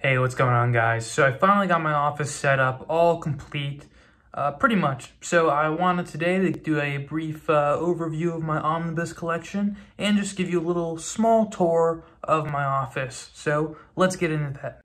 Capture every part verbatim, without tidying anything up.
Hey, what's going on, guys? So I finally got my office set up, all complete, uh, pretty much. So I wanted today to do a brief uh, overview of my Omnibus collection and just give you a little small tour of my office. So let's get into that.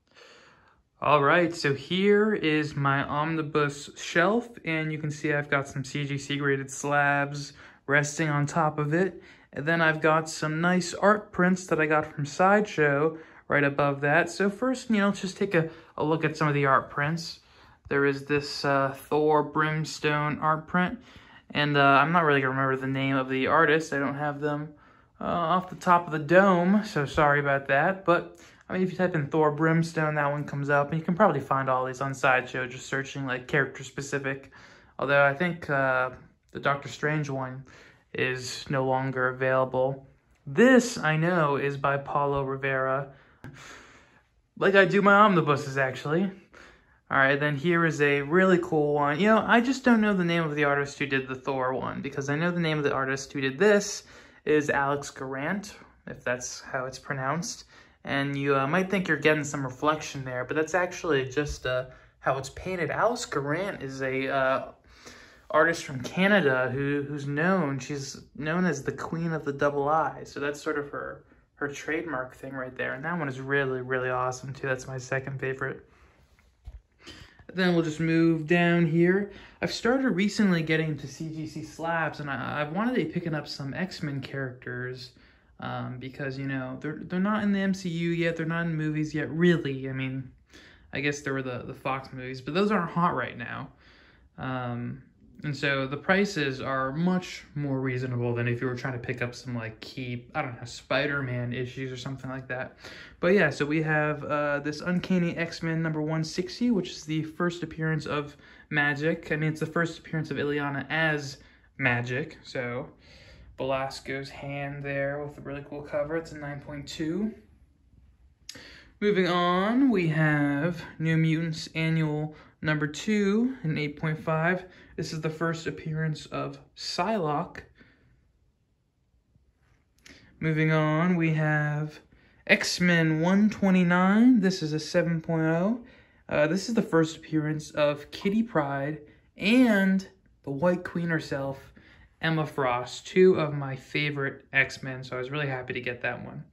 All right, so here is my Omnibus shelf, and you can see I've got some C G C graded slabs resting on top of it. And then I've got some nice art prints that I got from Sideshow right above that. So first, you know, let's just take a, a look at some of the art prints. There is this uh, Thor Brimstone art print, and uh, I'm not really gonna remember the name of the artist. I don't have them uh, off the top of the dome, so sorry about that. But I mean, if you type in Thor Brimstone, that one comes up, and you can probably find all these on Sideshow just searching like character specific. Although I think uh, the Doctor Strange one is no longer available. This, I know, is by Paulo Rivera. Like I do my omnibuses, actually. All right, then here is a really cool one. You know, I just don't know the name of the artist who did the Thor one, because I know the name of the artist who did this is Alex Garant, if that's how it's pronounced. And you uh, might think you're getting some reflection there, but that's actually just uh, how it's painted. Alex Garant is a uh, artist from Canada who who's known. She's known as the Queen of the Double Eye, so that's sort of her her trademark thing right there. And that one is really, really awesome too. That's my second favorite. Then we'll just move down here. I've started recently getting into C G C slabs, and I, I wanted to be picking up some X-Men characters um, because, you know, they're they're not in the M C U yet. They're not in movies yet, really. I mean, I guess there were the, the Fox movies, but those aren't hot right now. Um, And so the prices are much more reasonable than if you were trying to pick up some like key, I don't know, Spider-Man issues or something like that. But yeah, so we have uh, this Uncanny X-Men number one sixty, which is the first appearance of Magic. I mean, it's the first appearance of Ileana as Magic. So Belasco's hand there with a really cool cover. It's a nine point two. Moving on, we have New Mutants Annual number two, an eight point five. This is the first appearance of Psylocke. Moving on, we have X-Men one twenty-nine. This is a seven point oh. Uh, this is the first appearance of Kitty Pryde and the White Queen herself, Emma Frost, two of my favorite X-Men, so I was really happy to get that one.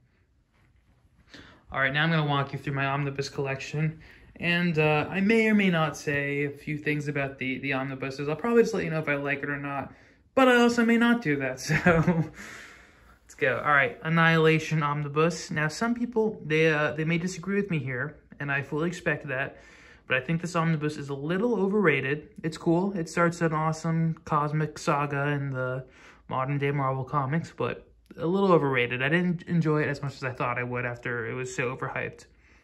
All right, now I'm going to walk you through my Omnibus collection. And uh, I may or may not say a few things about the, the omnibuses. I'll probably just let you know if I like it or not. But I also may not do that, so let's go. All right, Annihilation Omnibus. Now, some people, they, uh, they may disagree with me here, and I fully expect that. But I think this omnibus is a little overrated. It's cool. It starts an awesome cosmic saga in the modern-day Marvel comics, but a little overrated. I didn't enjoy it as much as I thought I would after it was so overhyped.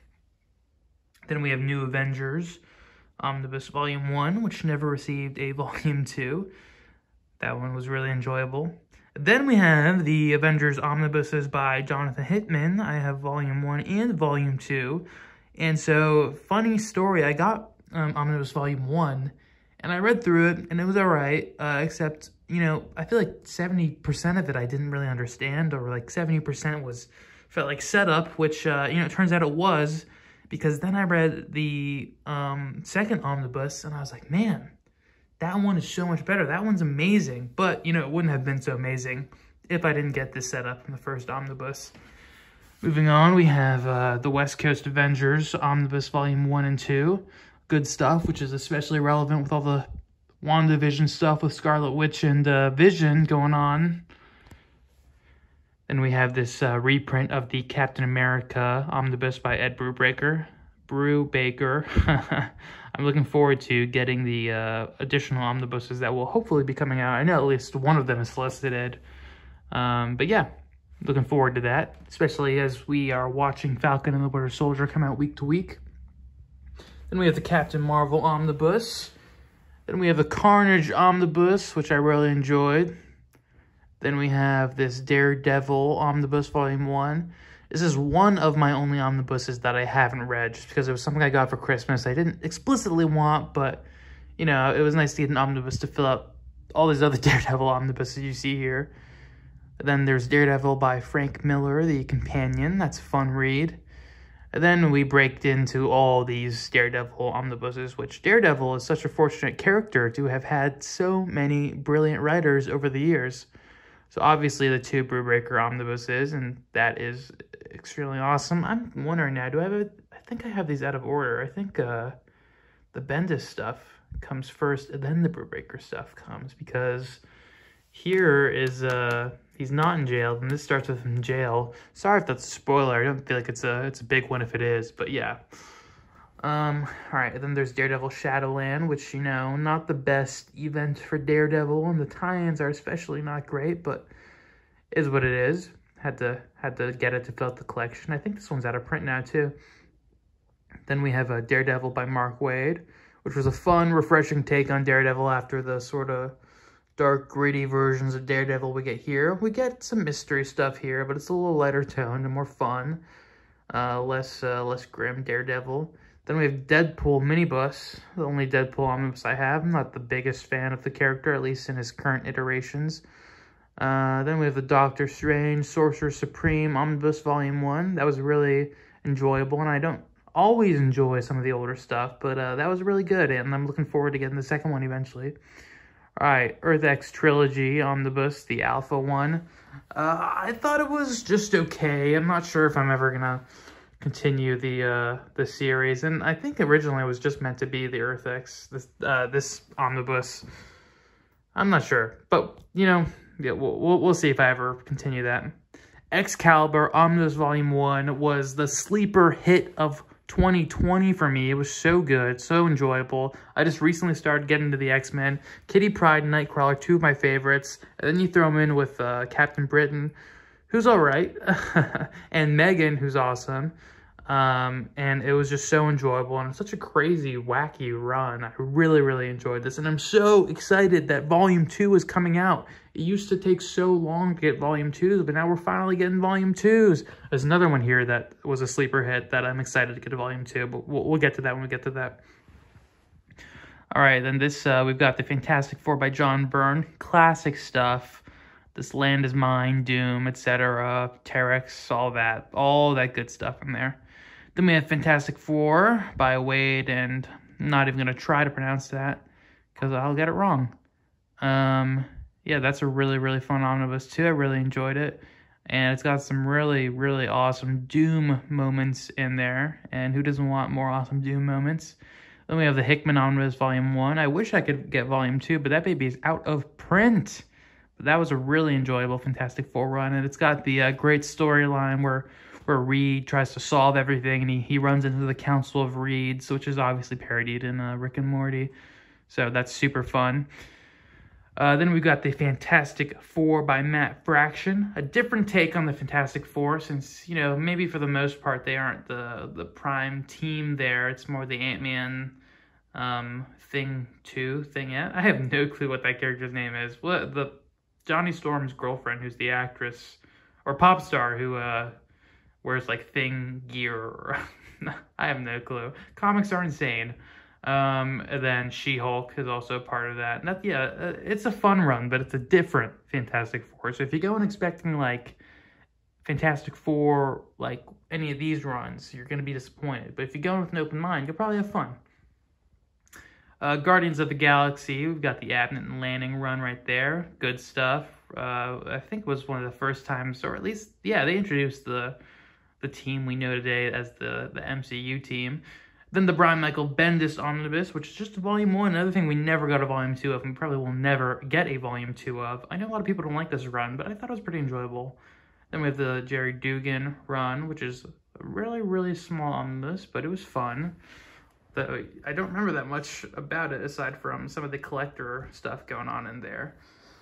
Then we have New Avengers Omnibus Volume one, which never received a Volume two. That one was really enjoyable. Then we have the Avengers Omnibuses by Jonathan Hickman. I have Volume one and Volume two. And so, funny story, I got um, Omnibus Volume one, and I read through it, and it was alright, uh, except, you know, I feel like seventy percent of it I didn't really understand, or like seventy percent was, felt like setup, which, uh, you know, it turns out it was. Because then I read the um, second omnibus, and I was like, man, that one is so much better. That one's amazing. But, you know, it wouldn't have been so amazing if I didn't get this set up in the first omnibus. Moving on, we have uh, the West Coast Avengers Omnibus Volume one and two. Good stuff, which is especially relevant with all the WandaVision stuff with Scarlet Witch and uh, Vision going on. Then we have this uh, reprint of the Captain America Omnibus by Ed Brubaker. Brubaker. I'm looking forward to getting the uh, additional omnibuses that will hopefully be coming out. I know at least one of them is solicited. Um, but yeah, looking forward to that, especially as we are watching Falcon and the Winter Soldier come out week to week. Then we have the Captain Marvel Omnibus. Then we have the Carnage Omnibus, which I really enjoyed. Then we have this Daredevil Omnibus Volume one. This is one of my only omnibuses that I haven't read, just because it was something I got for Christmas I didn't explicitly want, but, you know, it was nice to get an omnibus to fill out all these other Daredevil omnibuses you see here. Then there's Daredevil by Frank Miller, the companion. That's a fun read. And then we break into all these Daredevil omnibuses, which Daredevil is such a fortunate character to have had so many brilliant writers over the years. So obviously the two Brewbreaker omnibuses, and that is extremely awesome. I'm wondering now, do I have a, I think I have these out of order. I think uh, the Bendis stuff comes first, and then the Brewbreaker stuff comes, because here is, uh, he's not in jail, and this starts with him in jail. Sorry if that's a spoiler. I don't feel like it's a, it's a big one if it is, but yeah. Um, alright, then there's Daredevil Shadowland, which, you know, not the best event for Daredevil, and the tie-ins are especially not great, but is what it is. Had to, had to get it to fill out the collection. I think this one's out of print now, too. Then we have a Daredevil by Mark Waid, which was a fun, refreshing take on Daredevil after the sort of dark, gritty versions of Daredevil we get here. We get some mystery stuff here, but it's a little lighter toned and more fun. Uh, less, uh, less grim Daredevil. Then we have Deadpool Minibus, the only Deadpool omnibus I have. I'm not the biggest fan of the character, at least in his current iterations. Uh, then we have the Doctor Strange Sorcerer Supreme Omnibus Volume one. That was really enjoyable, and I don't always enjoy some of the older stuff, but uh, that was really good, and I'm looking forward to getting the second one eventually. Alright, Earth X Trilogy Omnibus, the Alpha one. Uh, I thought it was just okay. I'm not sure if I'm ever gonna continue the uh, the series, and I think originally it was just meant to be the Earth X, this, uh, this omnibus. I'm not sure, but, you know, yeah, we'll, we'll, we'll see if I ever continue that. Excalibur Omnibus Volume one was the sleeper hit of twenty twenty for me. It was so good, so enjoyable. I just recently started getting into the X-Men. Kitty Pryde and Nightcrawler, two of my favorites. And then you throw them in with uh, Captain Britain, who's all right, and Megan, who's awesome. Um, and it was just so enjoyable, and such a crazy, wacky run. I really, really enjoyed this, and I'm so excited that Volume two is coming out. It used to take so long to get Volume twos, but now we're finally getting Volume twos. There's another one here that was a sleeper hit that I'm excited to get to Volume two, but we'll, we'll get to that when we get to that. All right, then this, uh, we've got the Fantastic Four by John Byrne. Classic stuff. This Land Is Mine, Doom, et cetera, Terex, all that. All that good stuff in there. Then we have Fantastic Four by Waid, and I'm not even going to try to pronounce that because I'll get it wrong. Um, yeah, that's a really, really fun omnibus too. I really enjoyed it. And it's got some really, really awesome Doom moments in there. And who doesn't want more awesome Doom moments? Then we have the Hickman Omnibus Volume one. I wish I could get Volume two, but that baby is out of print. But that was a really enjoyable Fantastic Four run. And it's got the uh, great storyline where... where Reed tries to solve everything, and he, he runs into the Council of Reeds, which is obviously parodied in uh, Rick and Morty. So that's super fun. Uh, then we've got the Fantastic Four by Matt Fraction. A different take on the Fantastic Four, since, you know, maybe for the most part they aren't the, the prime team there. It's more the Ant-Man um, Thing two, Thing It. I have no clue what that character's name is. Well, the Johnny Storm's girlfriend, who's the actress, or pop star, who... Uh, wears like Thing gear. I have no clue. Comics are insane. Um, and then She-Hulk is also part of that. And that, yeah, uh, it's a fun run, but it's a different Fantastic Four. So if you go in expecting like Fantastic Four, like any of these runs, you're going to be disappointed. But if you go in with an open mind, you'll probably have fun. Uh, Guardians of the Galaxy, we've got the Abnett and Lanning run right there. Good stuff. Uh, I think it was one of the first times, or at least, yeah, they introduced the... the team we know today as the, the M C U team. Then the Brian Michael Bendis Omnibus, which is just a Volume one. Another thing we never got a Volume two of, and we probably will never get a Volume two of. I know a lot of people don't like this run, but I thought it was pretty enjoyable. Then we have the Jerry Dugan run, which is a really, really small omnibus, but it was fun. The, I don't remember that much about it, aside from some of the collector stuff going on in there.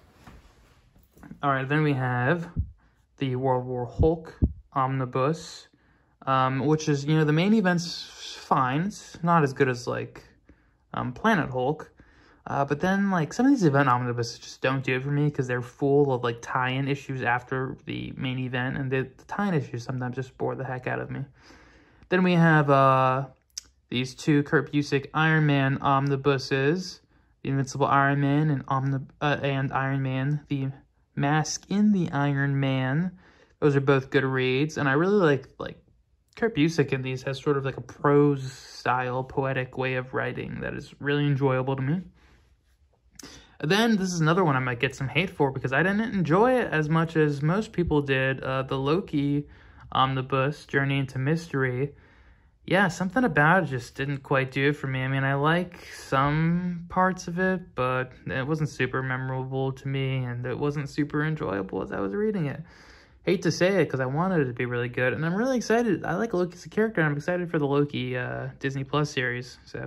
Alright, then we have the World War Hulk Omnibus, um, which is, you know, the main event's fine. It's not as good as, like, um, Planet Hulk. Uh, but then, like, some of these event omnibuses just don't do it for me because they're full of, like, tie-in issues after the main event. And the, the tie-in issues sometimes just bore the heck out of me. Then we have uh, these two Kurt Busiek Iron Man omnibuses. The Invincible Iron Man and, Omni uh, and Iron Man. The Mask in the Iron Man. Those are both good reads, and I really like like Kurt Busiek in these has sort of like a prose style, poetic way of writing that is really enjoyable to me. And then this is another one I might get some hate for because I didn't enjoy it as much as most people did. Uh, the Loki Omnibus, Journey into Mystery. Yeah, something about it just didn't quite do it for me. I mean, I like some parts of it, but it wasn't super memorable to me, and it wasn't super enjoyable as I was reading it. Hate to say it, because I wanted it to be really good, and I'm really excited. I like Loki as a character, and I'm excited for the Loki uh, Disney Plus series, so.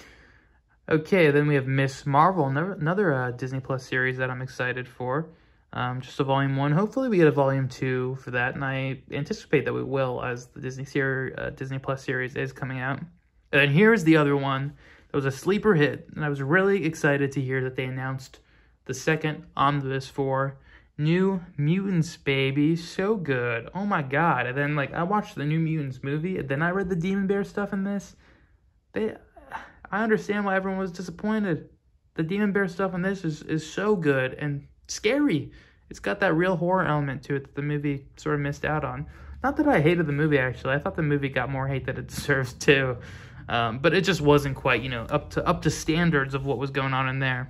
Okay, then we have Miss Marvel, another, another uh, Disney Plus series that I'm excited for. Um, just a volume one. Hopefully we get a volume two for that, and I anticipate that we will as the Disney series, uh, Disney Plus series is coming out. And then here's the other one that was a sleeper hit, and I was really excited to hear that they announced the second Omnibus for New Mutants, baby. So good. Oh my god. And then, like, I watched the New Mutants movie, and then I read the Demon Bear stuff in this. They, I understand why everyone was disappointed. The Demon Bear stuff in this is, is so good and scary. It's got that real horror element to it that the movie sort of missed out on. Not that I hated the movie, actually. I thought the movie got more hate than it deserves, too. Um, but it just wasn't quite, you know, up to up to standards of what was going on in there.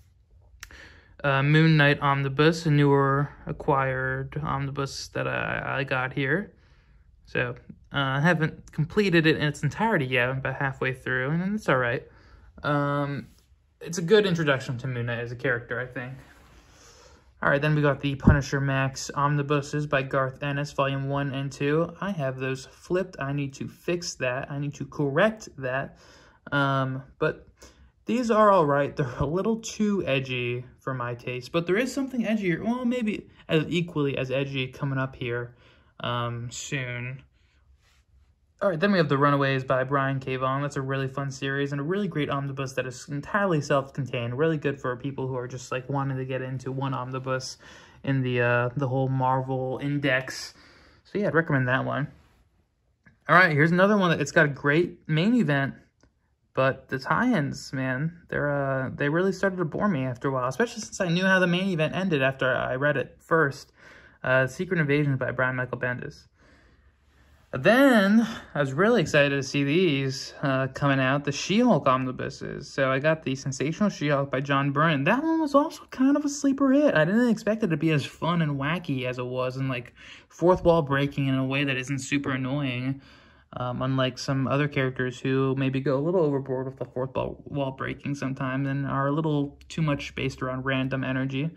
Uh, Moon Knight Omnibus, a newer acquired omnibus that I, I got here. So, I uh, haven't completed it in its entirety yet. I'm about halfway through, and it's all right. Um, it's a good introduction to Moon Knight as a character, I think. All right, then we got the Punisher Max Omnibuses by Garth Ennis, Volume one and two. I have those flipped. I need to fix that. I need to correct that. Um, but these are all right. They're a little too edgy for my taste, but there is something edgier. Well, maybe as equally as edgy coming up here um, soon. All right, then we have The Runaways by Brian K. Vaughan. That's a really fun series and a really great omnibus that is entirely self-contained. Really good for people who are just like wanting to get into one omnibus in the uh, the whole Marvel index. So yeah, I'd recommend that one. All right, here's another one that it's got a great main event, but the tie-ins, man, they're uh, they really started to bore me after a while, especially since I knew how the main event ended after I read it first. Uh, Secret Invasion by Brian Michael Bendis. Then, I was really excited to see these uh, coming out, the She-Hulk omnibuses. So I got the Sensational She-Hulk by John Byrne. That one was also kind of a sleeper hit. I didn't expect it to be as fun and wacky as it was, and like fourth wall breaking in a way that isn't super annoying. Um, unlike some other characters who maybe go a little overboard with the fourth wall, wall breaking sometimes and are a little too much based around random energy.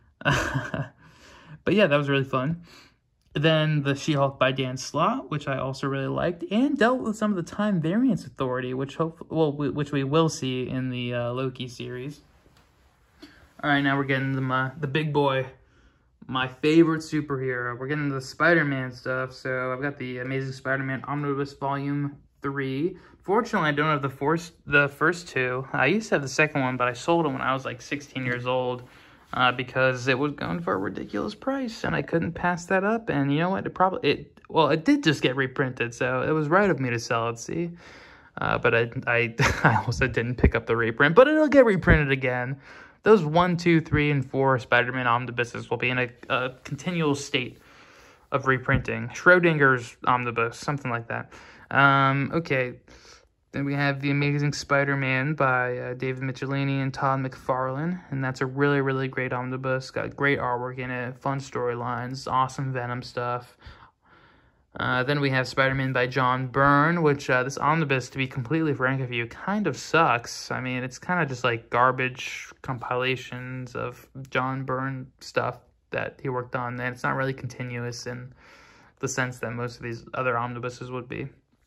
But yeah, that was really fun. Then the She-Hulk by Dan Slott, which I also really liked, and dealt with some of the Time Variance Authority, which hope well, which we will see in the uh, Loki series. All right, now we're getting to my the big boy, my favorite superhero. We're getting to the Spider-Man stuff. So I've got the Amazing Spider-Man Omnibus Volume Three. Fortunately, I don't have the first the first two. I used to have the second one, but I sold it when I was like sixteen years old. Uh, because it was going for a ridiculous price, and I couldn't pass that up. And you know what? It probably it well, it did just get reprinted, so it was right of me to sell it. See, uh, but I I I also didn't pick up the reprint, but it'll get reprinted again. Those one, two, three, and four Spider-Man omnibuses will be in a, a continual state of reprinting. Schrodinger's omnibus, something like that. Um, okay. Then we have The Amazing Spider-Man by uh, David Michelinie and Todd McFarlane. And that's a really, really great omnibus. Got great artwork in it, fun storylines, awesome Venom stuff. Uh, then we have Spider-Man by John Byrne, which uh, this omnibus, to be completely frank with you, kind of sucks. I mean, it's kind of just like garbage compilations of John Byrne stuff that he worked on. And it's not really continuous in the sense that most of these other omnibuses would be.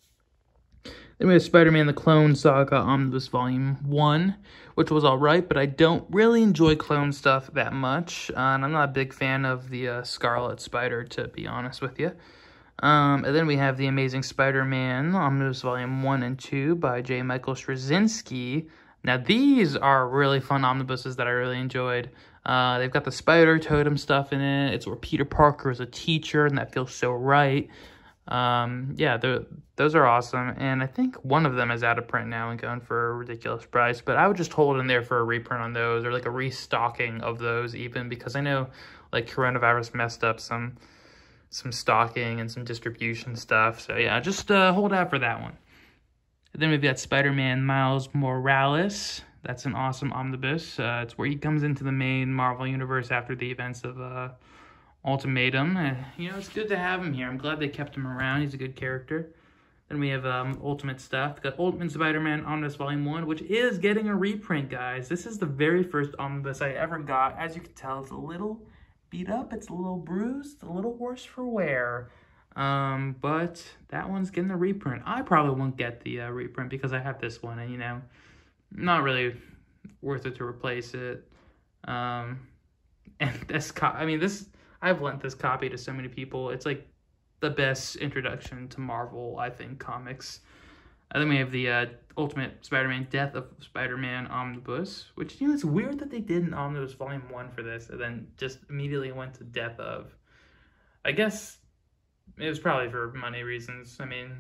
Then we have Spider-Man The Clone Saga Omnibus Volume one, which was alright, but I don't really enjoy clone stuff that much. Uh, and I'm not a big fan of the uh, Scarlet Spider, to be honest with you. Um, and then we have The Amazing Spider-Man Omnibus Volume one and two by J. Michael Straczynski. Now, these are really fun omnibuses that I really enjoyed. Uh, they've got the Spider Totem stuff in it. It's where Peter Parker is a teacher, and that feels so right. Um, yeah, those are awesome, and I think one of them is out of print now and going for a ridiculous price, but I would just hold in there for a reprint on those, or like a restocking of those even, because I know, like, coronavirus messed up some some stocking and some distribution stuff. So yeah, just uh, hold out for that one. And then we've got Spider-Man Miles Morales. That's an awesome omnibus. Uh, it's where he comes into the main Marvel universe after the events of uh, Ultimatum. Uh, you know, it's good to have him here. I'm glad they kept him around. He's a good character. Then we have um, Ultimate stuff. We've got Ultimate Spider-Man Omnibus Volume one, which is getting a reprint, guys. This is the very first omnibus I ever got. As you can tell, it's a little beat up. It's a little bruised. A little worse for wear. Um, but that one's getting a reprint. I probably won't get the uh, reprint because I have this one. And, you know, not really worth it to replace it. Um, and this, co I mean, this, I've lent this copy to so many people. It's like the best introduction to Marvel, I think, comics. And then we have the uh, Ultimate Spider-Man Death of Spider-Man Omnibus, which, you know, it's weird that they did an Omnibus Volume one for this and then just immediately went to Death of. I guess it was probably for money reasons. I mean,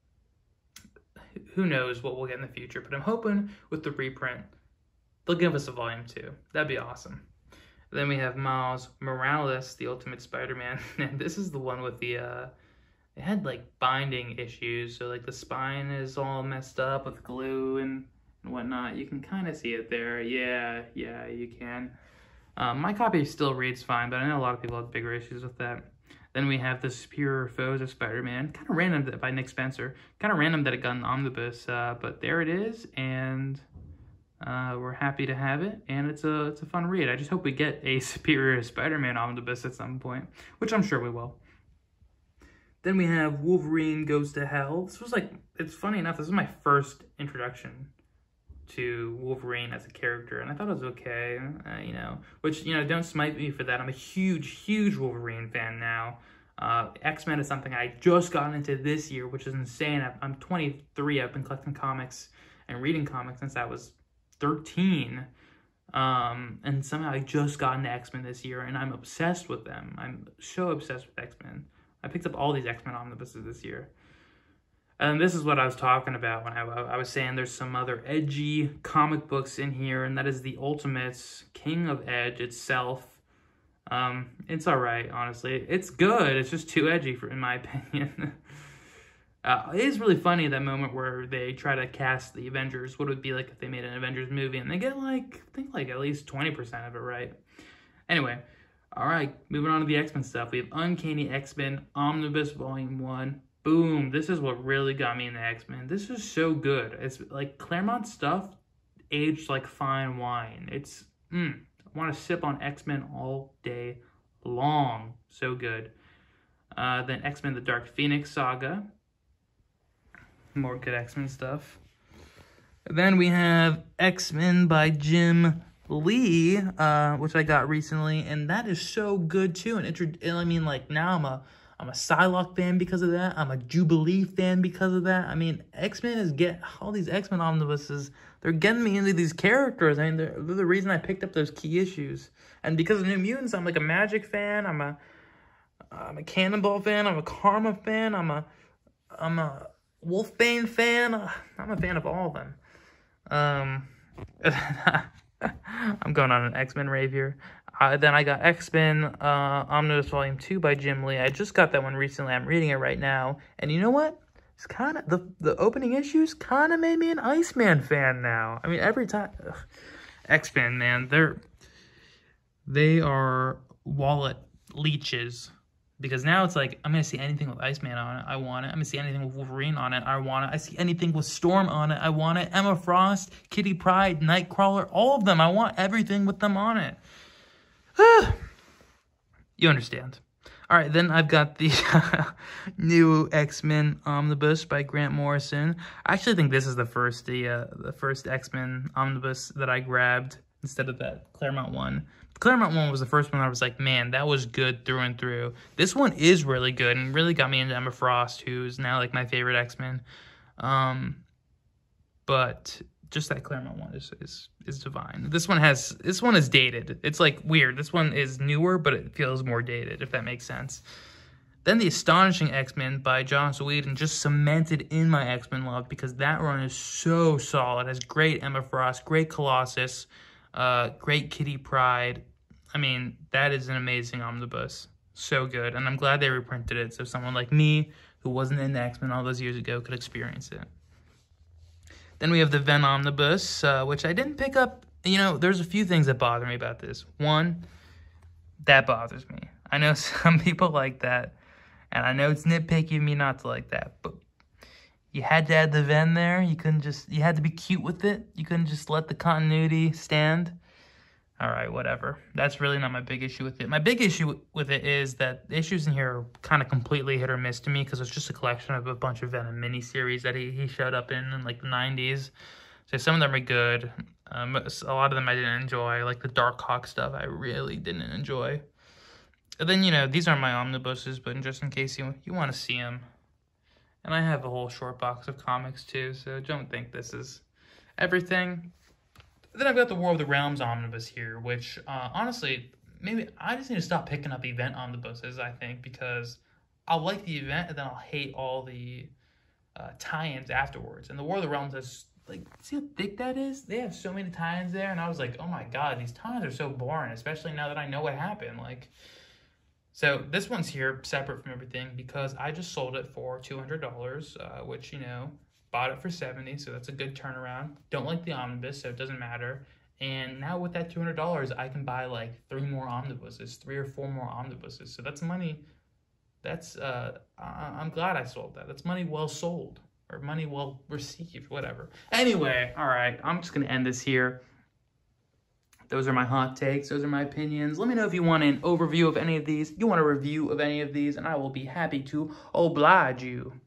who knows what we'll get in the future, but I'm hoping with the reprint, they'll give us a Volume two. That'd be awesome. Then we have Miles Morales, the Ultimate Spider-Man. And this is the one with the, uh, it had like binding issues. So like the spine is all messed up with glue and, and whatnot. You can kind of see it there. Yeah, yeah, you can. Um, my copy still reads fine, but I know a lot of people have bigger issues with that. Then we have the Superior Foes of Spider-Man. Kind of random that by Nick Spencer. Kind of random that it got an omnibus, uh, but there it is. And Uh, we're happy to have it, and it's a it's a fun read. I just hope we get a Superior Spider-Man omnibus at some point, which I'm sure we will. Then we have Wolverine Goes to Hell. This was like, it's funny enough, this is my first introduction to Wolverine as a character, and I thought it was okay, uh, you know, which, you know, don't smite me for that. I'm a huge, huge Wolverine fan now. Uh, X-Men is something I just got into this year, which is insane. I'm twenty-three. I've been collecting comics and reading comics since I was thirteen, um, and somehow I just got into X-Men this year, and I'm obsessed with them. I'm so obsessed with X-Men. I picked up all these X-Men omnibuses this year. And this is what I was talking about when I, I was saying there's some other edgy comic books in here, and that is the Ultimates, King of Edge itself. Um, it's alright, honestly. It's good, it's just too edgy, for, in my opinion. Uh, it is really funny, that moment where they try to cast the Avengers. What it would be like if they made an Avengers movie, and they get like, I think like at least twenty percent of it right. Anyway, alright, moving on to the X-Men stuff. We have Uncanny X-Men Omnibus Volume one. Boom, this is what really got me into X-Men. This is so good. It's like Claremont stuff aged like fine wine. It's, mm, I want to sip on X-Men all day long. So good. Uh, then X-Men The Dark Phoenix Saga. More good X-Men stuff. Then we have X-Men by Jim Lee, uh, which I got recently, and that is so good too. And it, I mean, like now I'm a I'm a Psylocke fan because of that. I'm a Jubilee fan because of that. I mean, X-Men is get all these X-Men omnibuses. They're getting me into these characters. I mean, they're, they're the reason I picked up those key issues. And because of New Mutants, I'm like a Magic fan. I'm a I'm a Cannonball fan. I'm a Karma fan. I'm a I'm a Wolfbane fan. I'm a fan of all of them. Um, I'm going on an X-Men rave here. Uh, then I got X-Men uh, Omnibus Volume two by Jim Lee. I just got that one recently. I'm reading it right now. And you know what? It's kind of, the, the opening issues kind of made me an Iceman fan now. I mean, every time, X-Men, man, they're, they are wallet leeches. Because now it's like, I'm going to see anything with Iceman on it, I want it. I'm going to see anything with Wolverine on it, I want it. I see anything with Storm on it, I want it. Emma Frost, Kitty Pryde, Nightcrawler, all of them. I want everything with them on it. You understand. All right, then I've got the new X-Men Omnibus by Grant Morrison. I actually think this is the first, the, uh, the first X-Men Omnibus that I grabbed instead of that Claremont one. The Claremont one was the first one I was like, man, that was good through and through. This one is really good and really got me into Emma Frost, who's now like my favorite X-Men. Um, but just that Claremont one is, is is divine. This one has this one is dated. It's like weird. This one is newer, but it feels more dated, if that makes sense. Then the Astonishing X-Men by Joss Whedon just cemented in my X-Men love because that run is so solid. It has great Emma Frost, great Colossus, uh, great Kitty Pryde. I mean, that is an amazing omnibus. So good. And I'm glad they reprinted it so someone like me, who wasn't in the X-Men all those years ago, could experience it. Then we have the Venom Omnibus, uh, which I didn't pick up. You know, there's a few things that bother me about this. One, that bothers me. I know some people like that, and I know it's nitpicky of me not to like that, but you had to add the Ven there. You couldn't just, you had to be cute with it. You couldn't just let the continuity stand. All right, whatever. That's really not my big issue with it. My big issue with it is that the issues in here are kind of completely hit or miss to me because it's just a collection of a bunch of Venom miniseries that he, he showed up in in like the nineties. So some of them are good. Um, a lot of them I didn't enjoy, like the Dark Hawk stuff I really didn't enjoy. And then, you know, these aren't my omnibuses, but just in case you, you want to see them. And I have a whole short box of comics too, so don't think this is everything. Then I've got the War of the Realms omnibus here, which, uh, honestly, maybe I just need to stop picking up event omnibuses, I think, because I'll like the event, and then I'll hate all the uh, tie-ins afterwards. And the War of the Realms has, like, see how thick that is? They have so many tie-ins there, and I was like, oh my god, these tie-ins are so boring, especially now that I know what happened. Like, so this one's here separate from everything because I just sold it for two hundred dollars, uh, which, you know, bought it for seventy dollars, so that's a good turnaround. Don't like the omnibus, so it doesn't matter. And now with that two hundred dollars, I can buy like three more omnibuses, three or four more omnibuses. So that's money. That's, uh, I'm glad I sold that. That's money well sold, or money well received, whatever. Anyway, all right, I'm just going to end this here. Those are my hot takes. Those are my opinions. Let me know if you want an overview of any of these, you want a review of any of these, and I will be happy to oblige you.